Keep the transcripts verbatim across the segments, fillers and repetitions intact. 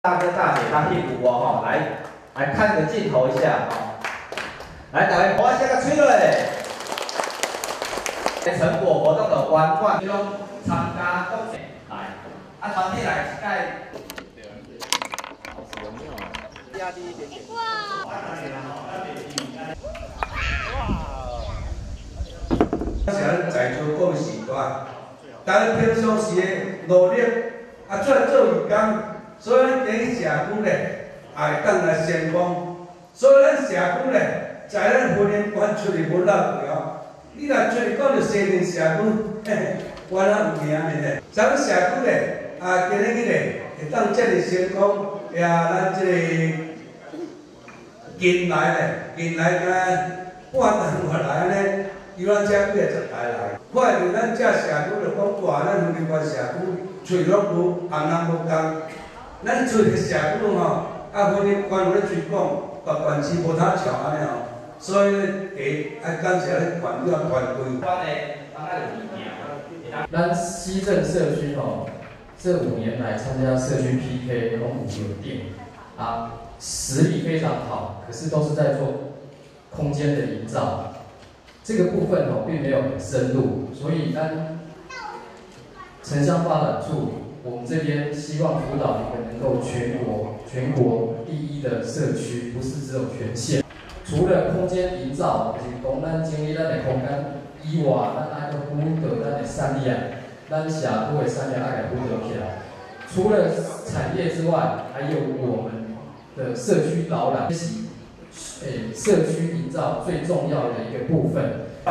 大哥大姐他屁股哦，哈，来来看个镜头一下哈，来大家我先个吹落嘞。成果活动的观冠中参加贡献来，啊团体来一盖。压低一点点。哇！ 想在座讲时段，但平常时的努力啊，做做义工，所以咱第社区咧，也当来成功。所以咱社区咧，在咱婚姻观出去不老条，你若出去讲着西宁社区，嘿，原来有名的。咱社区咧，啊，今日咧会当遮尔成功，也咱这个近来咧，近来个半年外来咧。由咱遮几个十台来，看着咱遮社区就讲哇，咱婚姻观社区找拢无，行人无共。咱做个社区吼，啊婚姻观有咧推广，别县市无他巧安尼吼，所以会爱感谢咱团队啊团队。 咱西镇社区吼，这五年来参加社区 P K 拢有定啊，实力非常好，可是都是在做空间的营造。这个部分哦，并没有很深入，所以当城乡发展处，我们这边希望辅导一个能够全国全国第一的社区，不是只有全县。除了空间营造，就是讲咱整理咱的空间以外，咱爱个辅导咱的产业，咱社区的产业爱来辅导起来。除了产业之外，还有我们的社区导览。诶，社区营造最重要的一个部分。啊，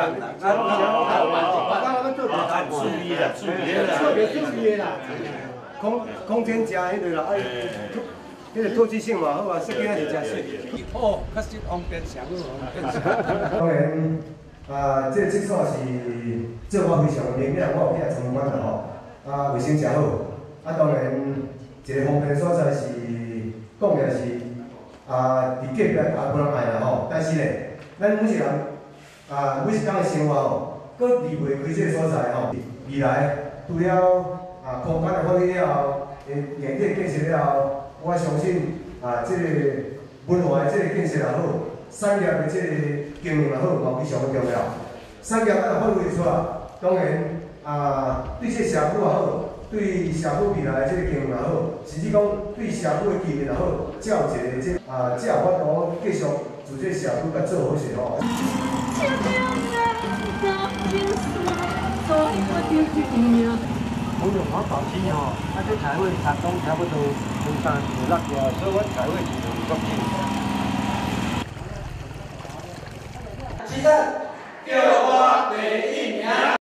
注意啦，注意啦，特别注意啦。空空间加迄个啦，哎，迄个透气性嘛，好啊，设计还是加水。哦，确实方便上哦。 当然，啊，这厕所是做我非常明显，我有去参观啦吼，啊，卫生真好。啊，当然，一个方便所在是讲的是。啊，伫隔壁也无人爱啦吼，但是咧，咱每一人啊，每一天的生活吼，搁离袂开这个所在吼。未来除了啊空间的发展了后，诶硬体建设了后，我相信啊，这个文化的这个建设也好，产业的这个经营也好，嘛非常的重要。产业咱若发挥出来，当然啊，对这社区也好。对社区未来的这个经营也好，甚至讲对社区的经营也好，才有一个这啊，才有法度继续做这社区甲做好势吼。 我用我保持吼，啊这财会差总差不多分三五六条，所以我财会是有足紧。 七三，叫我第一。